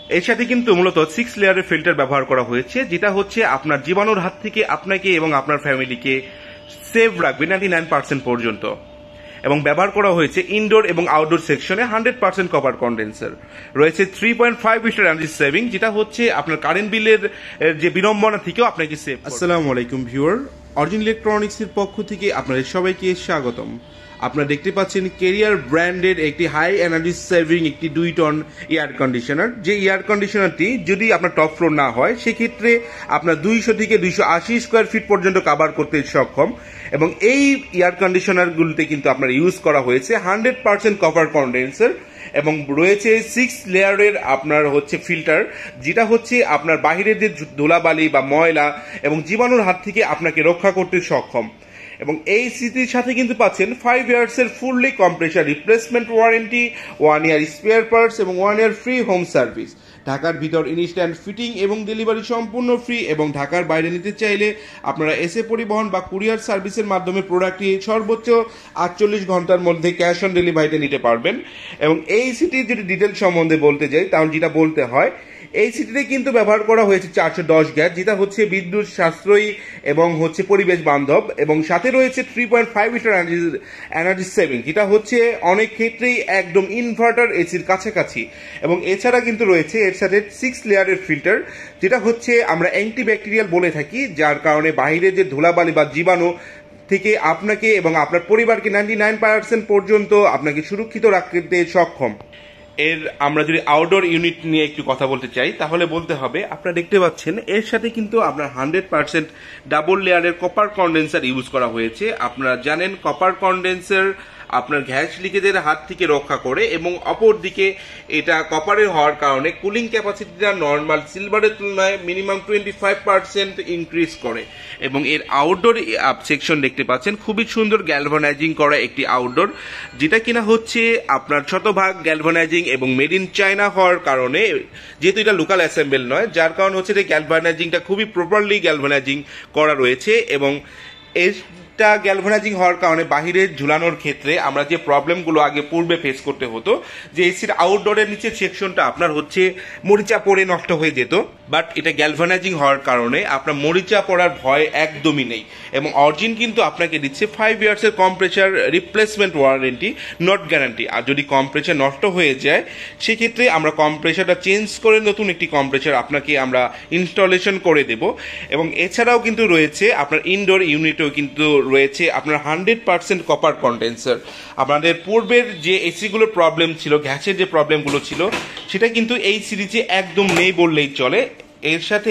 এর সাথে কিন্তু মূলত 6 লেয়ারের ফিল্টার ব্যবহার করা হয়েছে, যেটা হচ্ছে আপনার জীবাণুর হাত থেকে আপনাকে এবং আপনার ফ্যামিলিকে সেভ রাখবে 99% পর্যন্ত। এবং ব্যবহার করা হয়েছে ইনডোর এবং আউটডোর সেকশনে 100% কপার কন্ডেন্সার। রয়েছে 3.5 লিটার এনার্জি সেভিং, যেটা হচ্ছে আপনার কারেন্ট বিলের যে বিড়ম্বনা থেকেও আপনাকে সেভ। আসসালামু আলাইকুম ভিউয়ার, অরিজিন ইলেকট্রনিক্সের পক্ষ থেকে আপনাদের সবাইকে স্বাগতম। আপনারা দেখতে পাচ্ছেন কেরিয়ার ব্র্যান্ডের একটি হাই এনার্জি সেভিং একটি 2 টন এয়ার কন্ডিশনার। যে এয়ার কন্ডিশনারটি যদি আপনার টপ ফ্লোর না হয় সেক্ষেত্রে আপনার 200 থেকে 280 স্কোয়ার ফিট পর্যন্ত কভার করতে সক্ষম। এবং এই এয়ার কন্ডিশনারগুলোতে কিন্তু আপনার ইউজ করা হয়েছে 100% কপার কন্ডেন্সার এবং রয়েছে 6 লেয়ারের আপনার হচ্ছে ফিল্টার, যেটা হচ্ছে আপনার বাহিরের যে ধুলাবালি বা ময়লা এবং জীবাণুর হাত থেকে আপনাকে রক্ষা করতে সক্ষম। এবং এই সিটির সাথে কিন্তু পাচ্ছেন 5 ইয়ার্সের fully compressor replacement warranty, 1 year spare parts এবং 1 ইয়ার ফ্রি হোম সার্ভিস। ঢাকার ভিতর ইনস্ট্যান্ট ফিটিং এবং ডেলিভারি সম্পূর্ণ ফ্রি, এবং ঢাকার বাইরে নিতে চাইলে আপনারা এসএ পরিবহন বা কুরিয়ার সার্ভিসের মাধ্যমে প্রোডাক্টটি সর্বোচ্চ 48 ঘন্টার মধ্যে ক্যাশ অন ডেলিভারিতে নিতে পারবেন। এবং এই সিটির যদি ডিটেল সম্বন্ধে বলতে যাই তাহলে যেটা বলতে হয়, এই সিটিতে কিন্তু ব্যবহার করা হয়েছে 410 গ্যাস, যেটা হচ্ছে বিদ্যুৎ সাশ্রয়ী এবং হচ্ছে পরিবেশ বান্ধব, এবং সাথে রয়েছে 3.5 লিটার এনার্জি সেভিং, যেটা হচ্ছে অনেক ক্ষেত্রেই একদম ইনভার্টার এসির কাছাকাছি। এবং এছাড়া কিন্তু রয়েছে এর সাথে 6 লেয়ারের ফিল্টার, যেটা হচ্ছে আমরা অ্যান্টিব্যাকটেরিয়াল বলে থাকি, যার কারণে বাইরে যে ধুলাবালি বা জীবাণু থেকে আপনাকে এবং আপনার পরিবারকে 99% পর্যন্ত আপনাকে সুরক্ষিত রাখতে সক্ষম। এর আমরা যদি আউটডোর ইউনিট নিয়ে একটু কথা বলতে চাই তাহলে বলতে হবে, আপনারা দেখতে পাচ্ছেন এর সাথে কিন্তু আপনার 100% ডাবল লেয়ারের কপার কন্ডেন্সার ইউজ করা হয়েছে। আপনারা জানেন কপার কন্ডেন্সার আপনার গ্যাস লিকেজের হাত থেকে রক্ষা করে, এবং অপরদিকে এটা কপারের হওয়ার কারণে কুলিং ক্যাপাসিটিটা নর্মাল সিলভারের তুলনায় মিনিমাম 25% ইনক্রিজ করে। এবং এর আউটডোর সেকশন দেখতে পাচ্ছেন খুবই সুন্দর গ্যালভানাইজিং করা একটি আউটডোর, যেটা কিনা হচ্ছে আপনার শতভাগ গ্যালভানাইজিং এবং মেড ইন চায়না হওয়ার কারণে, যেহেতু এটা লোকাল অ্যাসেম্বল নয়, যার কারণ হচ্ছে যে গ্যালভানাইজিংটা খুবই প্রপারলি গ্যালভানাইজিং করা রয়েছে। এবং এটা গ্যালভানাইজিং হওয়ার কারণে বাহিরে ঝুলানোর ক্ষেত্রে আমরা যে প্রবলেমগুলো আগে পূর্বে ফেস করতে হতো, যে এসির আউটডোরের নিচের সেকশনটা আপনার হচ্ছে মরিচা পড়ে নষ্ট হয়ে যেত, বাট এটা গ্যালভানাইজিং হওয়ার কারণে আপনার মরিচা পড়ার ভয় একদমই নেই। এবং অরিজিন কিন্তু আপনাকে দিচ্ছে 5 ইয়ার্সের compressor replacement warranty, not guarantee. আর যদি কম্প্রেসার নষ্ট হয়ে যায় সেক্ষেত্রে আমরা কম্প্রেসারটা চেঞ্জ করে নতুন একটি কম্প্রেসার আপনাকে আমরা ইনস্টলেশন করে দেব। এবং এছাড়াও কিন্তু রয়েছে আপনার ইনডোর ইউনিটেও কিন্তু রয়েছে আপনার 100% কপার কন্ডেন্সার। আমাদের পূর্বের যে এসিগুলোর প্রবলেম ছিল, গ্যাসের যে প্রবলেমগুলো ছিল, সেটা কিন্তু এই সিরিজে একদম নেই বললেই চলে। এর সাথে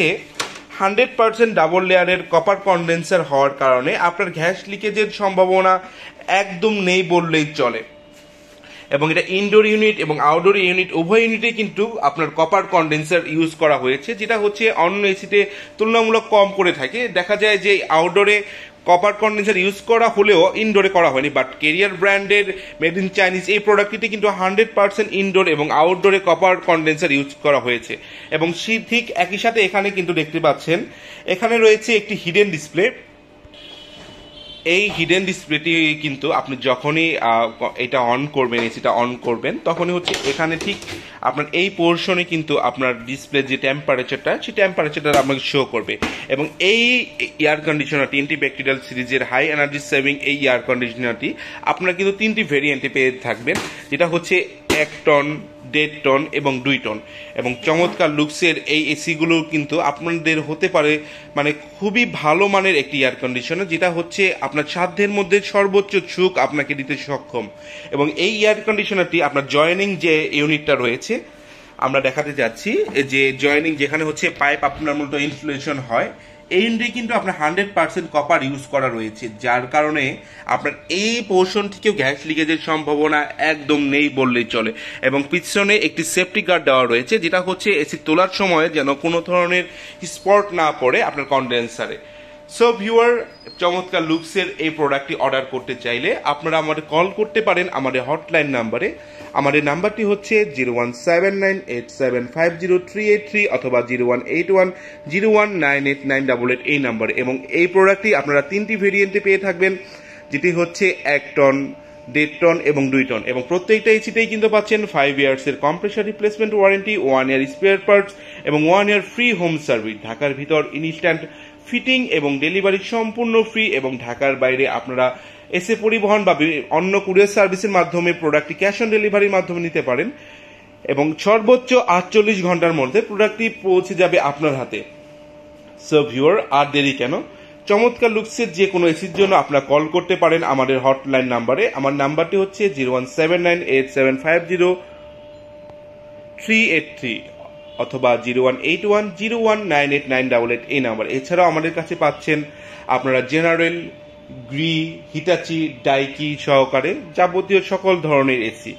100% ডাবল লেয়ারের কপার কন্ডেন্সার হওয়ার কারণে আপনার গ্যাস লিকেজের সম্ভাবনা একদম নেই বললেই চলে। এবং এটা ইনডোর ইউনিট এবং আউটডোর ইউনিট উভয় ইউনিটে কিন্তু আপনার কপার কন্ডেন্সার ইউজ করা হয়েছে, যেটা হচ্ছে অন্য এসিতে তুলনামূলক কম করে থাকে। দেখা যায় যে আউটডোরে কপার কন্ডেন্সার ইউজ করা হলেও ইনডোরে করা হয়নি, বাট কেরিয়ার ব্র্যান্ডের মেড ইন চাইনিজ এই প্রোডাক্টটিতে কিন্তু 100% ইনডোর এবং আউটডোরে কপার কন্ডেন্সার ইউজ করা হয়েছে। এবং ঠিক একই সাথে এখানে কিন্তু দেখতে পাচ্ছেন এখানে রয়েছে একটি হিডেন ডিসপ্লে। এই হিডেন ডিসপ্লেটি কিন্তু আপনি যখনই এটা অন করবেন, এসিটা অন করবেন, তখনই হচ্ছে এখানে ঠিক আপনার এই পোর্শনে কিন্তু আপনার ডিসপ্লে যে টেম্পারেচারটা, সেই টেম্পারেচারটা আপনাকে শো করবে। এবং এই এয়ার কন্ডিশনারটি অ্যান্টিব্যাকটেরিয়াল সিরিজের হাই এনার্জি সেভিং এই এয়ার কন্ডিশনারটি আপনারা কিন্তু 3টি ভেরিয়েন্টে পেয়ে থাকবেন, যেটা হচ্ছে 1 টন, 1.5 টন এবং 2 টন। এবং চমৎকার লুকসের এই এসিগুলো কিন্তু আপনাদের হতে পারে মানে খুবই ভালো মানের একটি এয়ার কন্ডিশনার, যেটা হচ্ছে আপনার সাধ্যের মধ্যে সর্বোচ্চ সুখ আপনাকে দিতে সক্ষম। এবং এই এয়ার কন্ডিশনারটি আপনার জয়েনিং যে ইউনিটটা রয়েছে আমরা দেখাতে যাচ্ছি, যে জয়েনিং যেখানে হচ্ছে পাইপ আপনার মতো ইনস্টলেশন হয়, এই ইউনিটে কিন্তু আপনার 100% কপার ইউজ করা রয়েছে, যার কারণে আপনার এই পোর্শন থেকেও গ্যাস লিকেজের সম্ভাবনা একদম নেই বললেই চলে। এবং পিছনে একটি সেফটি গার্ড দেওয়া রয়েছে, যেটা হচ্ছে এসি তোলার সময় যেন কোনো ধরনের স্পট না পড়ে আপনার কন্ডেন্সারে। সো ভিউয়ার, চমৎকার লুকসের এই প্রোডাক্টটি অর্ডার করতে চাইলে আপনারা আমাদের কল করতে পারেন আমাদের হটলাইন নাম্বারে। আমাদের নাম্বারটি হচ্ছে 0179875038 অথবা 018101989888 এই নাম্বারে। এবং এই প্রোডাক্টটি আপনারা 3টি ভেরিয়েন্টে পেয়ে থাকবেন, যেটি হচ্ছে 1 টন, 1.5 টন এবং 2 টন, এবং প্রত্যেকটা এসিতেই কিন্তু পাচ্ছেন 5 ইয়ার্সের compressor replacement warranty, 1 year spare parts এবং 1 ইয়ার ফ্রি হোম সার্ভিস। ঢাকার ভিতর ইনস্ট্যান্ট ফিটিং এবং ডেলিভারি সম্পূর্ণ ফ্রি, এবং ঢাকার বাইরে আপনারা এসে পরিবহন বা অন্য কুরিয়ার সার্ভিসের মাধ্যমে প্রোডাক্টটি ক্যাশ অন ডেলিভারির মাধ্যমে নিতে পারেন, এবং সর্বোচ্চ 48 ঘন্টার মধ্যে প্রোডাক্টটি পৌঁছে যাবে আপনার হাতে। সো ভিউয়ার, আর দেরি কেন? চমৎকার লুকসের যে কোনো এসির জন্য আপনারা কল করতে পারেন আমাদের হটলাইন নাম্বারে। আমার নাম্বারটি হচ্ছে 01798750383 অথবা 018101989888 এই নাম্বার। এছাড়াও আমাদের কাছে পাচ্ছেন আপনারা জেনারেল, গ্রি, হিটাচি, ডাইকি সহকারে যাবতীয় সকল ধরনের এসি।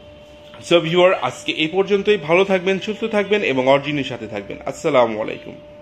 সো ভিউয়ার, আজকে এই পর্যন্তই। ভালো থাকবেন, সুস্থ থাকবেন এবং অরিজিনের সাথে থাকবেন। আসসালামু আলাইকুম।